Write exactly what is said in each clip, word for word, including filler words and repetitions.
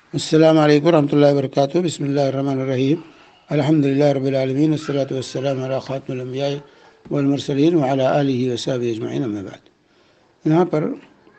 السلام علیکم ورحمۃ اللہ وبرکاتہ۔ بسم اللہ الرحمن الرحیم۔ الحمد للہ رب العالمین، والصلاة والسلام علی خاتم الانبیاء والمرسلین وعلی آلہ وصحبہ اجمعین، اما بعد۔ یہاں پر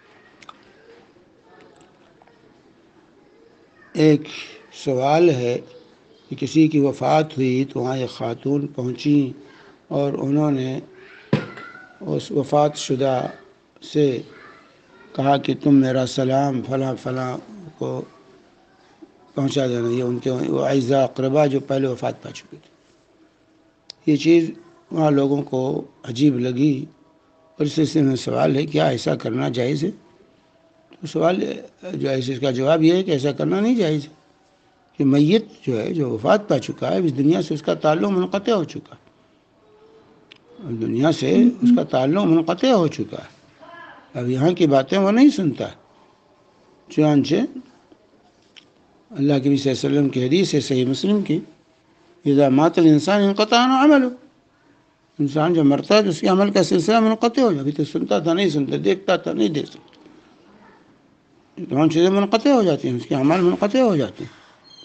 ایک سوال ہے کہ کسی کی وفات ہوئی تو وہاں ایک خاتون پہنچی اور انہوں نے اس وفات شدہ سے کہا کہ تم میرا سلام فلاں فلاں کو پہنچا دینا، یہ ان کے وہ اعزاء اقربا جو پہلے وفات پا چکے تھے۔ یہ چیز وہاں لوگوں کو عجیب لگی اور اس سلسلے میں سوال ہے کیا ایسا کرنا جائز ہے؟ تو سوال جو ہے اس کا جواب یہ ہے کہ ایسا کرنا نہیں جائز ہے، کہ میت جو ہے جو وفات پا چکا ہے اس دنیا سے اس کا تعلق منقطع ہو چکا ہے، دنیا سے اس کا تعلق منقطع ہو چکا ہے، اب یہاں کی باتیں وہ نہیں سنتا۔ چنانچہ اللہ کے نبی صلی اللہ علیہ وسلم کی حدیث ہے صحیح مسلم کی، اذا مات الانسان انقطع عنہ عمله، انسان جب مرتا ہے تو اس کے عمل کا سلسلہ منقطع ہو جاتا ہے، تو سنتا تھا نہیں سنتا، دیکھتا تھا نہیں دیکھ سکتا، تمام چیزیں منقطع ہو جاتی ہیں، اس کے عمل منقطع ہو جاتے ہیں۔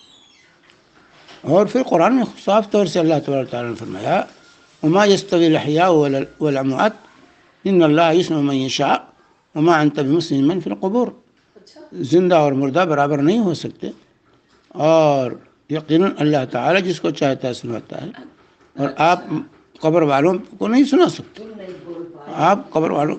اور پھر قرآن میں صاف طور سے اللہ تبارک تعالیٰ نے فرمایا وما يستوي الاحياء والاموات ان اللہ يسمع من يشاء وما انت بمسمع من في القبور، زندہ اور مردہ برابر نہیں ہو سکتے، اور یقیناً اللہ تعالیٰ جس کو چاہتا ہے سناتا ہے، اور آپ قبر والوں کو نہیں سنا سکتے۔ آپ قبر والوں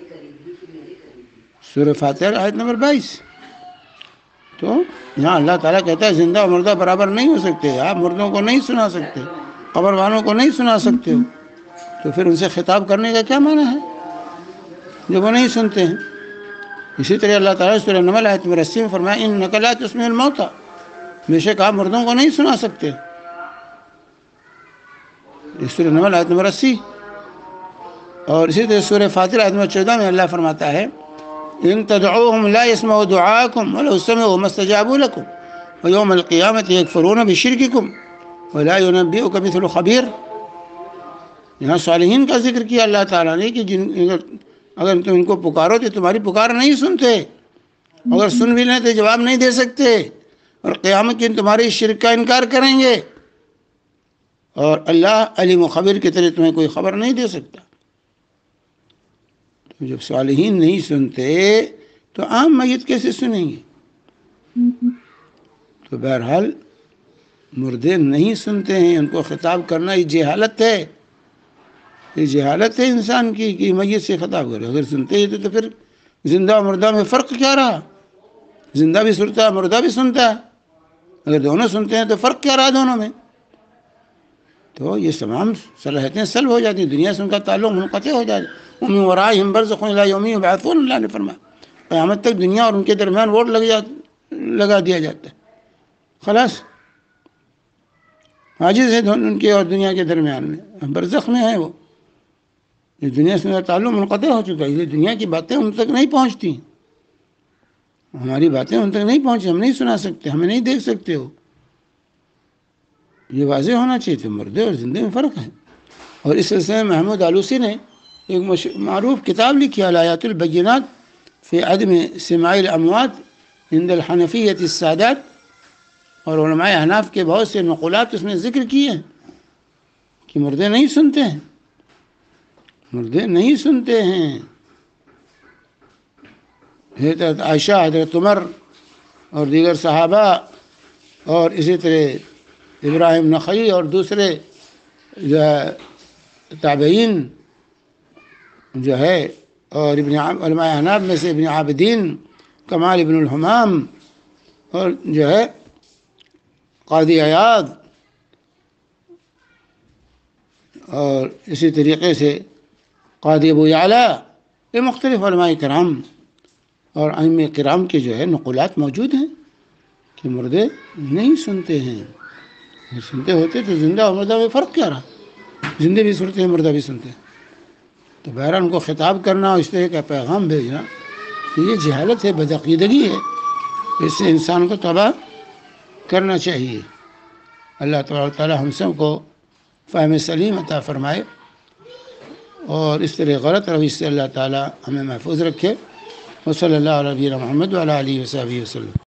سورہ فاتحہ آیت نمبر بائیس، تو یہاں اللہ تعالیٰ کہتا ہے زندہ اور مردہ برابر نہیں ہو سکتے، آپ مردوں کو نہیں سنا سکتے، قبر والوں کو نہیں سنا سکتے ہو، تو پھر ان سے خطاب کرنے کا کیا معنی ہے جب وہ نہیں سنتے ہیں؟ اسی طرح اللہ تعالیٰ سورہ نمل آیت نمبر اسی میں فرمایا انک لا تسمع الموتى، بے شک آپ مردوں کو نہیں سنا سکتے، سورہ نمل آیت نمبر اسی۔ اور اسی طرح سورہ فاتر آیت نمبر چودہ میں اللہ فرماتا ہے ان تدعوهم لا يسمعوا دعاءكم ولو سمعوا ما استجابوا لكم ويوم القيامة يكفرون بشرككم ولا ينبئك مثل خبير۔ یہاں صالحین کا ذکر کیا اللہ تعالیٰ نے کہ جن اگر تم ان کو پکارو تو تمہاری پکار نہیں سنتے، اگر سن بھی لیں تو جواب نہیں دے سکتے، اور قیامت کے تمہارے شرک کا انکار کریں گے، اور اللہ علیم و خبیر کی طرح تمہیں کوئی خبر نہیں دے سکتا۔ تو جب صالحین نہیں سنتے تو عام میت کیسے سنیں گے؟ تو بہرحال مردے نہیں سنتے ہیں، ان کو خطاب کرنا یہ جہالت ہے، یہ جہالت ہے انسان کی کہ میت سے خطاب کرے۔ اگر سنتے ہی تو پھر زندہ و مردہ میں فرق کیا رہا؟ زندہ بھی سنتا ہے مردہ بھی سنتا ہے، اگر دونوں سنتے ہیں تو فرق کیا رہا دونوں میں؟ تو یہ تمام صلاحیتیں سلب ہو جاتی ہیں، دنیا سے ان کا تعلق منقطع ہو جاتا ہے۔ ومن ورائہم برزخ الی یوم یبعثون، اللہ نے فرمایا قیامت تک دنیا اور ان کے درمیان ووٹ لگ جا لگا دیا جاتا ہے، خلاص حاجز ہے ان کے اور دنیا کے درمیان میں، برزخ میں ہے وہ، اس دنیا سے تعلق منقطع ہو چکا ہے، یہ دنیا کی باتیں ان تک نہیں پہنچتی، ہماری باتیں ان تک نہیں پہنچی، ہم نہیں سنا سکتے، ہمیں نہیں دیکھ سکتے ہو، یہ واضح ہونا چاہیے تھے، مردے اور زندے میں فرق ہے۔ اور اس سلسلے میں محمود آلوسی نے ایک معروف کتاب لکھی الآیات البینات فی عدم سماع الاموات عند الحنفیۃ السادات، اور علماء احناف کے بہت سے نقولات اس میں ذکر کیے ہیں کہ مردے نہیں سنتے ہیں، مردے نہیں سنتے ہیں۔ حضرت عائشہ، حضرت عمر اور دیگر صحابہ، اور اسی طرح ابراہیم نخعی اور دوسرے جو ہے تابعین جو ہے، اور ابن علماء احناف میں سے ابن عابدین، کمال ابن الحمام، اور جو ہے قاضی عیاض، اور اسی طریقے سے قاضی ابو یعلا، یہ مختلف علماء کرام اور ائمہ کرام کے جو ہے نقولات موجود ہیں کہ مردے نہیں سنتے ہیں، سنتے ہوتے تو زندہ اور مردہ میں فرق کیا رہا؟ زندے بھی سنتے ہیں مردہ بھی سنتے ہیں، تو بہرحال ان کو خطاب کرنا اور اس طرح کا پیغام بھیجنا یہ جہالت ہے، بدعقیدگی ہے، اس سے انسان کو توبہ کرنا چاہیے۔ اللہ تبارک تعالی ہم سب کو فہم سلیم عطا فرمائے، اور اس طرح غلط روش سے اللہ تعالی ہمیں محفوظ رکھے۔ وصلی اللہ علیہ محمد وعلی آلہ وصحبہ وسلم۔